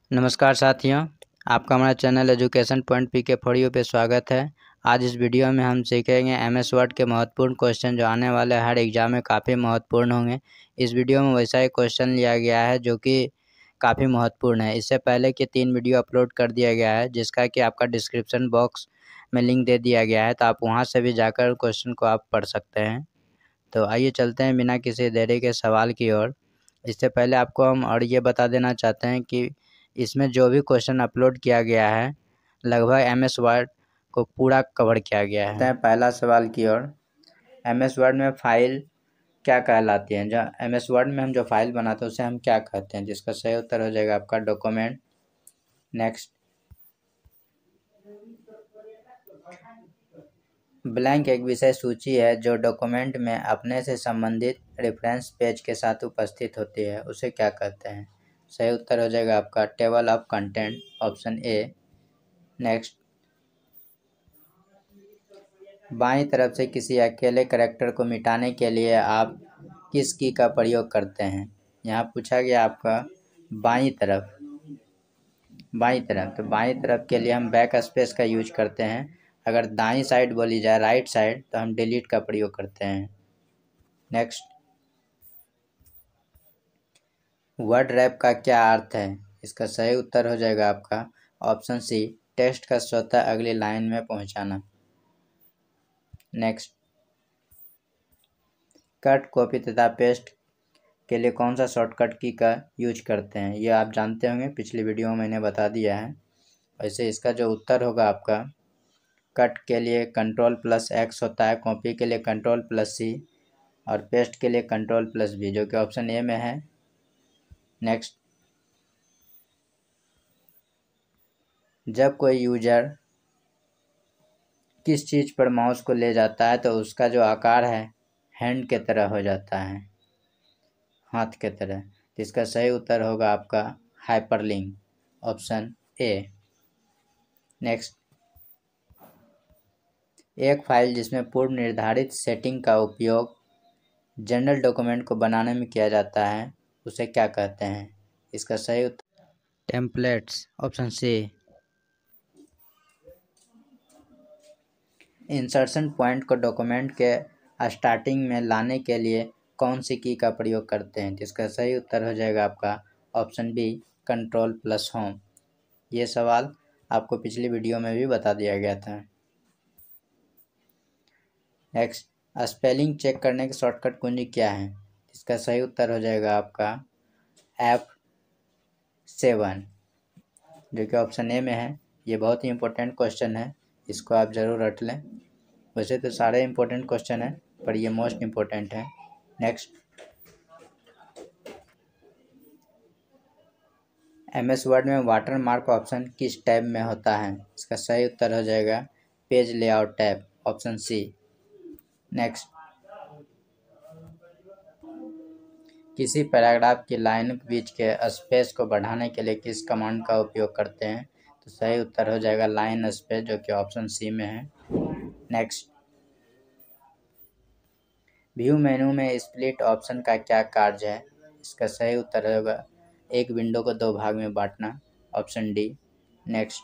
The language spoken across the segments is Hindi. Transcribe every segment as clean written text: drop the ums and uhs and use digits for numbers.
नमस्कार साथियों, आपका हमारा channel education point P K for you पे स्वागत है। आज इस वीडियो में हम सीखेंगे एमएस वर्ड के महत्वपूर्ण क्वेश्चन जो आने वाले हर एग्ज़ाम में काफ़ी महत्वपूर्ण होंगे। इस वीडियो में वैसा ही क्वेश्चन लिया गया है जो कि काफ़ी महत्वपूर्ण है। इससे पहले के 3 वीडियो अपलोड कर दिया गया है जिसका कि आपका डिस्क्रिप्शन बॉक्स में लिंक दे दिया गया है, तो आप वहाँ से भी जाकर क्वेश्चन को आप पढ़ सकते हैं। तो आइए चलते हैं बिना किसी देरी के सवाल की ओर। इससे पहले आपको हम और ये बता देना चाहते हैं कि इसमें जो भी क्वेश्चन अपलोड किया गया है लगभग एमएस वर्ड को पूरा कवर किया गया है। पहला सवाल की ओर, एमएस वर्ड में फाइल क्या कहलाती है? जो एमएस वर्ड में हम जो फाइल बनाते हैं उसे हम क्या कहते हैं? जिसका सही उत्तर हो जाएगा आपका डॉक्यूमेंट। नेक्स्ट, ब्लैंक एक विषय सूची है जो डॉक्यूमेंट में अपने से संबंधित रेफरेंस पेज के साथ उपस्थित होती है, उसे क्या कहते हैं? सही उत्तर हो जाएगा आपका table of content, option A. Next, बाईं तरफ से किसी अकेले करैक्टर को मिटाने के लिए आप किस की का प्रयोग करते हैं? यहाँ पूछा गया आपका बाईं तरफ। तो बाईं तरफ के लिए हम बैक स्पेस का यूज करते हैं। अगर दाईं साइड बोली जाए, राइट साइड, तो हम डिलीट का प्रयोग करते हैं। नेक्स्ट, वर्ड रैप का क्या अर्थ है? इसका सही उत्तर हो जाएगा आपका ऑप्शन सी, टेक्स्ट का स्वतः अगली लाइन में पहुंचाना। नेक्स्ट, कट, कॉपी तथा पेस्ट के लिए कौन सा शॉर्टकट की का यूज करते हैं? ये आप जानते होंगे, पिछली वीडियो में मैंने बता दिया है। वैसे इसका जो उत्तर होगा आपका, कट के लिए Ctrl+X होता है, कॉपी के लिए Ctrl+C और पेस्ट के लिए Ctrl+V, जो कि ऑप्शन ए में है। नेक्स्ट, जब कोई यूजर किस चीज़ पर माउस को ले जाता है तो उसका जो आकार है हैंड के तरह हो जाता है, हाथ के तरह। इसका सही उत्तर होगा आपका हाइपरलिंक, ऑप्शन ए। नेक्स्ट, एक फाइल जिसमें पूर्व निर्धारित सेटिंग का उपयोग जनरल डॉक्यूमेंट को बनाने में किया जाता है उसे क्या कहते हैं? इसका सही उत्तर templates, option C. Insertion point को डॉक्यूमेंट के स्टार्टिंग में लाने के लिए कौन सी की का प्रयोग करते हैं? जिसका सही उत्तर हो जाएगा आपका ऑप्शन बी, Ctrl+Home। ये सवाल आपको पिछली वीडियो में भी बता दिया गया था। नेक्स्ट, स्पेलिंग चेक करने की शॉर्टकट कुंजी क्या है? इसका सही उत्तर हो जाएगा आपका F7, जो कि ऑप्शन ए में है। ये बहुत ही इंपॉर्टेंट क्वेश्चन है, इसको आप ज़रूर रट लें। वैसे तो सारे इंपॉर्टेंट क्वेश्चन हैं पर ये मोस्ट इम्पोर्टेंट है। नेक्स्ट, एमएस वर्ड में वाटर मार्क ऑप्शन किस टैब में होता है? इसका सही उत्तर हो जाएगा page layout tab, option C. Next, किसी पैराग्राफ की लाइन के बीच के स्पेस को बढ़ाने के लिए किस कमांड का उपयोग करते हैं? तो सही उत्तर हो जाएगा लाइन स्पेस, जो कि ऑप्शन सी में है। नेक्स्ट, व्यू मेनू में स्प्लिट ऑप्शन का क्या कार्य है? इसका सही उत्तर होगा एक विंडो को 2 भाग में बांटना, ऑप्शन डी। नेक्स्ट,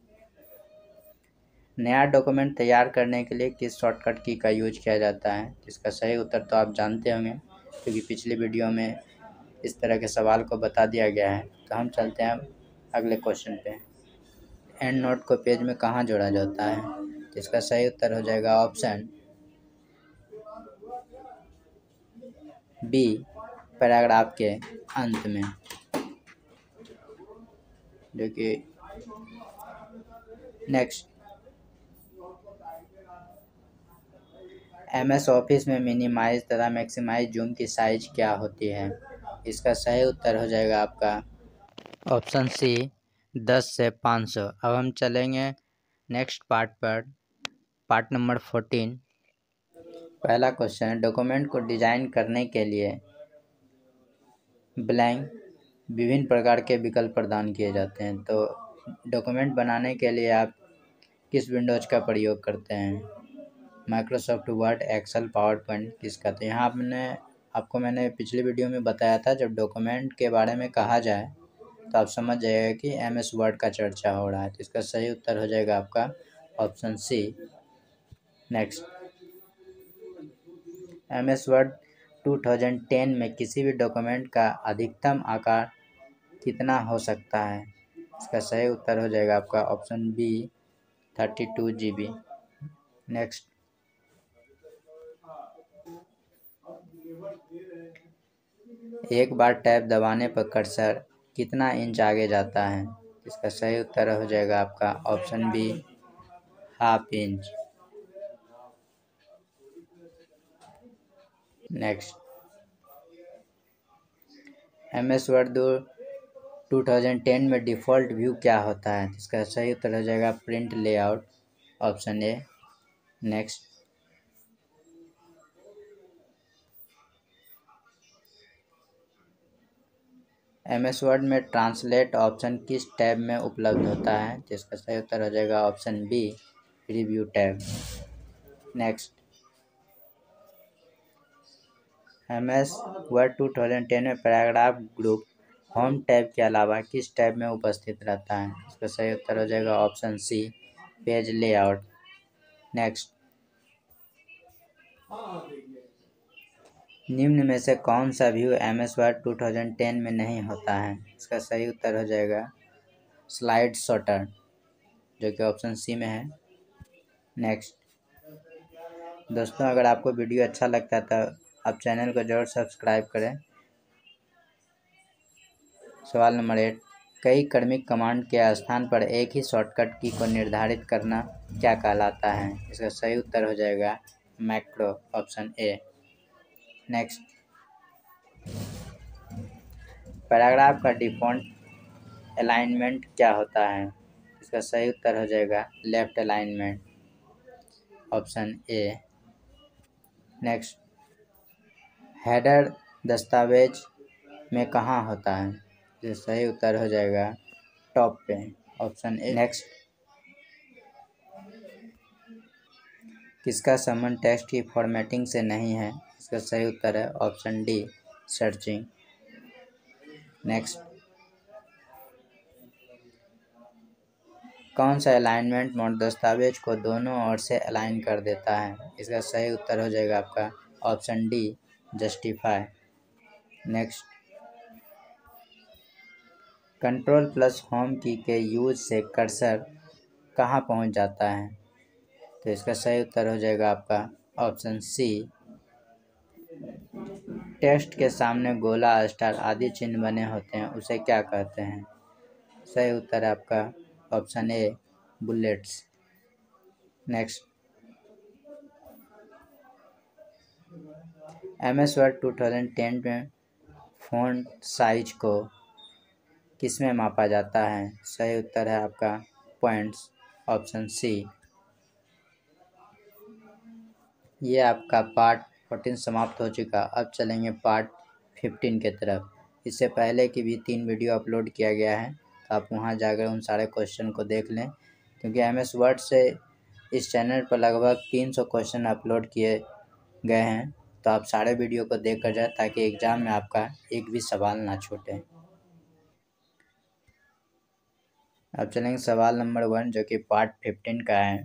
नया डॉक्यूमेंट तैयार करने के लिए किस शॉर्टकट की का यूज किया जाता है? इसका सही उत्तर तो आप जानते होंगे क्योंकि पिछली वीडियो में इस तरह के सवाल को बता दिया गया है। तो हम चलते हैं अगले क्वेश्चन पे। एंड नोट को पेज में कहाँ जोड़ा जाता है? तो इसका सही उत्तर हो जाएगा ऑप्शन बी, पैराग्राफ के अंत में, जो कि नेक्स्ट, एमएस ऑफिस में मिनिमाइज तथा मैक्सिमाइज जूम की साइज क्या होती है? इसका सही उत्तर हो जाएगा आपका ऑप्शन सी, 10 से 500। अब हम चलेंगे नेक्स्ट पार्ट पर, पार्ट नंबर 14। पहला क्वेश्चन है, डॉक्यूमेंट को डिजाइन करने के लिए ब्लैंक विभिन्न प्रकार के विकल्प प्रदान किए जाते हैं। तो डॉक्यूमेंट बनाने के लिए आप किस विंडोज का प्रयोग करते हैं? Microsoft Word, Excel, PowerPoint किसका? तो यहाँ मैंने पिछली वीडियो में बताया था, जब डॉक्यूमेंट के बारे में कहा जाए तो आप समझ जाइएगा कि MS वर्ड का चर्चा हो रहा है। तो इसका सही उत्तर हो जाएगा आपका option C. Next, MS Word 2010 में किसी भी डॉक्यूमेंट का अधिकतम आकार कितना हो सकता है? इसका सही उत्तर हो जाएगा आपका ऑप्शन बी 32 GB। नेक्स्ट, एक बार टैब दबाने पर कर्सर कितना इंच आगे जाता है? इसका सही उत्तर हो जाएगा आपका option B half inch. Next, MS Word 2010 में डिफ़ॉल्ट व्यू क्या होता है? इसका सही उत्तर हो जाएगा print layout, option A. Next, MS Word में ट्रांसलेट ऑप्शन किस टैब में उपलब्ध होता है? तो इसका सही उत्तर हो जाएगा option B review tab. Next, MS Word 2010 में पैराग्राफ ग्रुप होम टैब के अलावा किस टैब में उपस्थित रहता है? इसका सही उत्तर हो जाएगा option C page layout. Next, निम्न में से कौन सा व्यू MS वर्ड 2010 में नहीं होता है? इसका सही उत्तर हो जाएगा स्लाइड सॉर्टर, जो कि ऑप्शन सी में है। नेक्स्ट, दोस्तों अगर आपको वीडियो अच्छा लगता है तो आप चैनल को जरूर सब्सक्राइब करें। सवाल नंबर 8, कई क्रमिक कमांड के स्थान पर एक ही शॉर्टकट की को निर्धारित करना क्या कहलाता है? इसका सही उत्तर हो जाएगा macro, option A. Next, paragraph का डिफ़ॉल्ट अलाइनमेंट क्या होता है? इसका सही उत्तर हो जाएगा left alignment, option A. Next, header दस्तावेज में कहाँ होता है? इसका सही उत्तर हो जाएगा टॉप पे, ऑप्शन ए। नेक्स्ट, किसका संबंध टेक्स्ट की फॉर्मेटिंग से नहीं है? इसका सही उत्तर है ऑप्शन डी सर्चिंग। नेक्स्ट, कौन सा अलाइनमेंट मोड दस्तावेज को दोनों ओर से अलाइन कर देता है? इसका सही उत्तर हो जाएगा आपका option D justify. Next, control plus home key के यूज से कर्सर कहाँ पहुँच जाता है? तो इसका सही उत्तर हो जाएगा आपका ऑप्शन सी टेक्स्ट के सामने गोला, स्टार आदि चिन्ह बने होते हैं उसे क्या कहते हैं? सही उत्तर है आपका option A bullets. Next, MS Word 2010 में फ़ॉन्ट साइज को किस में मापा जाता है? सही उत्तर है आपका पॉइंट्स, ऑप्शन सी। ये आपका पार्ट 14 समाप्त हो चुका। अब चलेंगे पार्ट 15 के तरफ। इससे पहले की भी 3 वीडियो अपलोड किया गया है, तो आप वहां जाकर उन सारे क्वेश्चन को देख लें, क्योंकि MS वर्ड से इस चैनल पर लगभग 300 क्वेश्चन अपलोड किए गए हैं। तो आप सारे वीडियो को देख कर जाए ताकि एग्ज़ाम में आपका एक भी सवाल ना छूटे। अब चलेंगे सवाल नंबर 1, जो कि पार्ट 15 का है।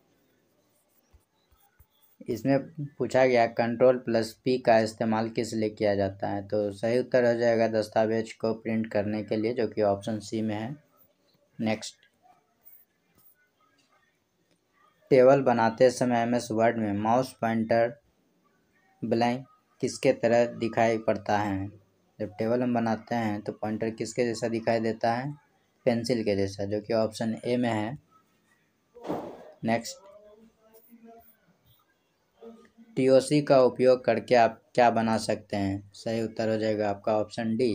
इसमें पूछा गया कंट्रोल प्लस पी का इस्तेमाल किस लिए किया जाता है? तो सही उत्तर हो जाएगा दस्तावेज को प्रिंट करने के लिए, जो कि ऑप्शन सी में है। नेक्स्ट, टेबल बनाते समय MS वर्ड में माउस पॉइंटर ब्लैंक किसके तरह दिखाई पड़ता है? जब टेबल हम बनाते हैं तो पॉइंटर किसके जैसा दिखाई देता है? पेंसिल के जैसा, जो कि ऑप्शन ए में है। नेक्स्ट, TOC का उपयोग करके आप क्या बना सकते हैं? सही उत्तर हो जाएगा आपका ऑप्शन डी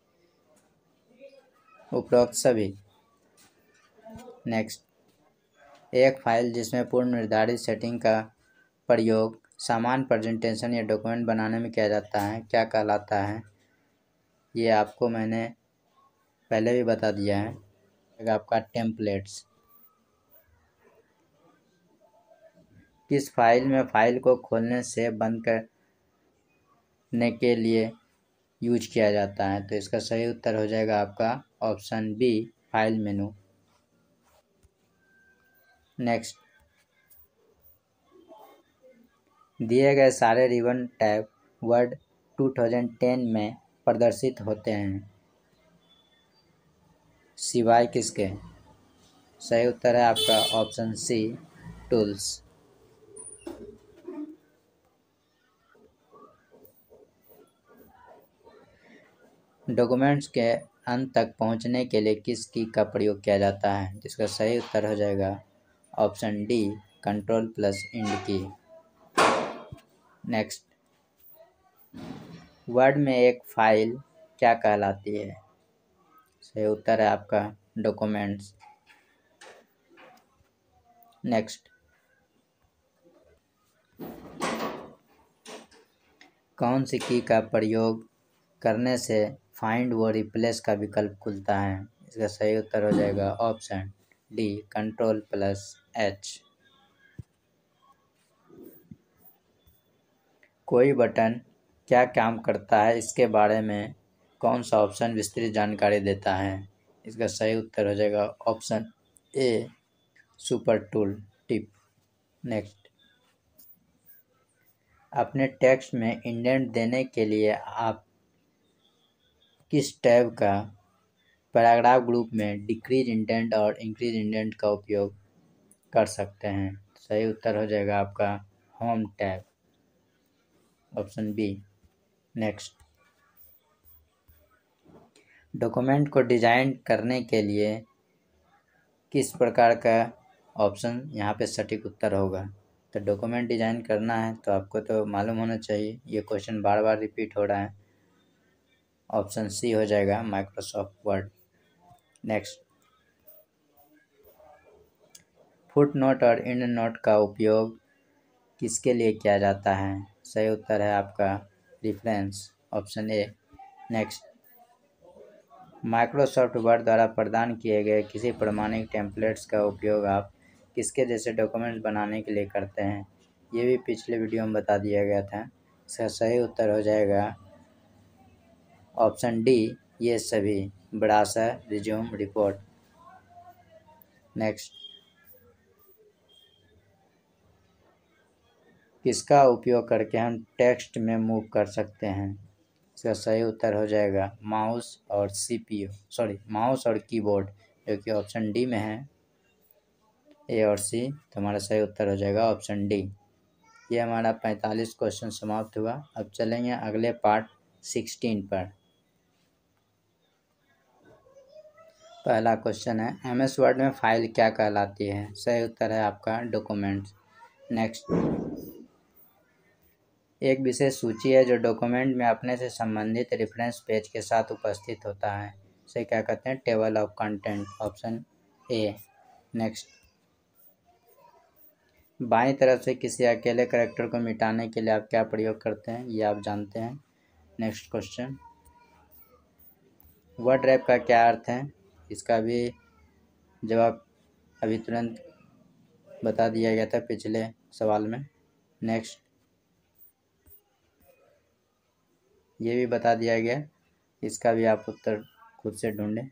उपरोक्त सभी। नेक्स्ट, एक फाइल जिसमें पूर्व निर्धारित सेटिंग का प्रयोग सामान्य प्रेजेंटेशन या डॉक्यूमेंट बनाने में किया जाता है क्या कहलाता है? ये आपको मैंने पहले भी बता दिया है, आपका टेम्पलेट्स। किस फाइल में फाइल को खोलने से बंद करने के लिए यूज किया जाता है? तो इसका सही उत्तर हो जाएगा आपका option B file menu. Next, दिए गए सारे रिबन टैब वर्ड 2010 में प्रदर्शित होते हैं सिवाय किसके? सही उत्तर है आपका ऑप्शन सी टूल्स। डॉक्यूमेंट्स के अंत तक पहुंचने के लिए किस की का प्रयोग किया जाता है? जिसका सही उत्तर हो जाएगा ऑप्शन डी Ctrl+Ind की। नेक्स्ट, वर्ड में एक फाइल क्या कहलाती है? सही उत्तर है आपका डॉक्यूमेंट्स। नेक्स्ट, कौन सी की का प्रयोग करने से फाइंड व रिप्लेस का विकल्प खुलता है? इसका सही उत्तर हो जाएगा ऑप्शन डी Ctrl+H। कोई बटन क्या काम करता है इसके बारे में कौन सा ऑप्शन विस्तृत जानकारी देता है? इसका सही उत्तर हो जाएगा option A super tool tip. Next, अपने टेक्स्ट में इंडेंट देने के लिए आप किस टैब का पैराग्राफ ग्रुप में डिक्रीज इंडेंट और इंक्रीज इंडेंट का उपयोग कर सकते हैं? सही उत्तर हो जाएगा आपका home tab, option B. Next, document को डिजाइन करने के लिए किस प्रकार का ऑप्शन यहाँ पे सटीक उत्तर होगा? तो डॉक्यूमेंट डिजाइन करना है तो आपको तो मालूम होना चाहिए, ये क्वेश्चन बार बार रिपीट हो रहा है, ऑप्शन सी हो जाएगा Microsoft Word. Next, footnote और एंड नोट का उपयोग किसके लिए किया जाता है? सही उत्तर है आपका reference, option A. Next, Microsoft Word द्वारा प्रदान किए गए किसी प्रमाणिक टेम्पलेट्स का उपयोग आप किसके जैसे डॉक्यूमेंट्स बनाने के लिए करते हैं? ये भी पिछले वीडियो में बता दिया गया था। इसका सही उत्तर हो जाएगा ऑप्शन डी ये सभी, ब्राउज़र रिज्यूम रिपोर्ट। नेक्स्ट, किसका उपयोग करके हम टेक्स्ट में मूव कर सकते हैं? इसका सही उत्तर हो जाएगा माउस और कीबोर्ड, जो कि ऑप्शन डी में है, ए और सी। तो हमारा सही उत्तर हो जाएगा ऑप्शन डी। ये हमारा 45 क्वेश्चन समाप्त हुआ। अब चलेंगे अगले पार्ट 16 पर। पहला क्वेश्चन है एमएस वर्ड में फाइल क्या कहलाती है? सही उत्तर है आपका डॉक्यूमेंट्स। नेक्स्ट, एक विशेष सूची है जो डॉक्यूमेंट में अपने से संबंधित रेफरेंस पेज के साथ उपस्थित होता है, इसे क्या कहते हैं? Table of content, option A. Next, बाईं तरफ से किसी अकेले कैरेक्टर को मिटाने के लिए आप क्या प्रयोग करते हैं? ये आप जानते हैं। नेक्स्ट क्वेश्चन, वर्ड रैप का क्या अर्थ है? इसका भी जवाब अभी तुरंत बता दिया गया था पिछले सवाल में। नेक्स्ट, ये भी बता दिया गया, इसका भी आप उत्तर खुद से ढूंढें।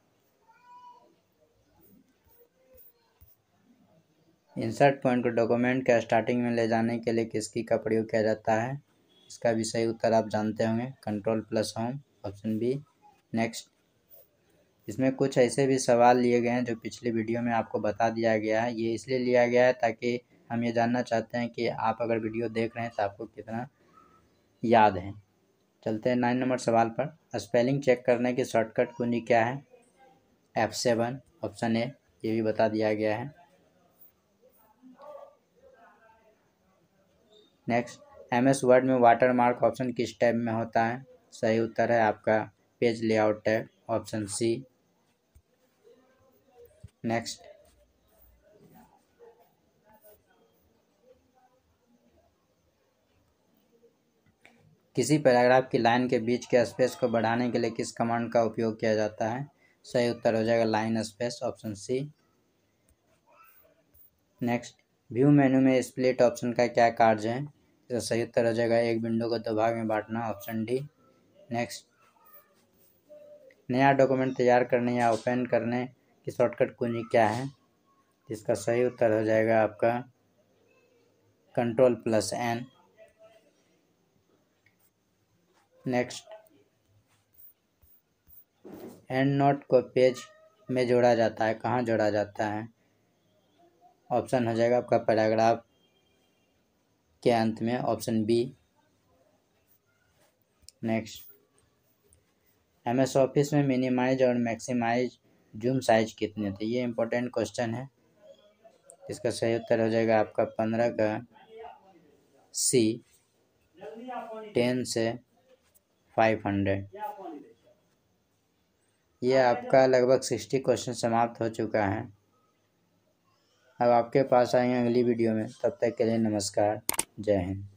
इंसर्ट पॉइंट को डॉक्यूमेंट के स्टार्टिंग में ले जाने के लिए किसकी का प्रयोग किया जाता है? इसका भी सही उत्तर आप जानते होंगे, Ctrl+Home, ऑप्शन बी। नेक्स्ट, इसमें कुछ ऐसे भी सवाल लिए गए हैं जो पिछले वीडियो में आपको बता दिया गया है। ये इसलिए लिया गया है ताकि हम ये जानना चाहते हैं कि आप अगर वीडियो देख रहे हैं तो आपको कितना याद है। चलते हैं 9 नंबर सवाल पर। स्पेलिंग चेक करने की शॉर्टकट कुंजी क्या है? F7, option A. ये भी बता दिया गया है। नेक्स्ट, एमएस वर्ड में वाटरमार्क ऑप्शन किस टैब में होता है? सही उत्तर है आपका page layout tab, option C. Next, किसी पैराग्राफ की लाइन के बीच के स्पेस को बढ़ाने के लिए किस कमांड का उपयोग किया जाता है? सही उत्तर हो जाएगा line space, option C. Next, view menu में स्प्लिट ऑप्शन का क्या कार्य है? तो सही उत्तर हो जाएगा एक विंडो को दो भाग में बांटना, ऑप्शन डी। नेक्स्ट, नया डॉक्यूमेंट तैयार करने या ओपन करने की शॉर्टकट कुंजी क्या है? इसका सही उत्तर हो जाएगा आपका Ctrl+N। नेक्स्ट, एंड नोट को पेज में जोड़ा जाता है, कहाँ जोड़ा जाता है? ऑप्शन हो जाएगा आपका पैराग्राफ के अंत में, option B. Next, MS office में मिनिमाइज और मैक्सिमाइज जूम साइज कितने थे? ये इंपॉर्टेंट क्वेश्चन है। इसका सही उत्तर हो जाएगा आपका 15 का सी, 10 से 500। ये आपका लगभग 60 क्वेश्चन समाप्त हो चुका है। अब आपके पास आएंगे अगली वीडियो में, तब तक के लिए नमस्कार, जय हिंद।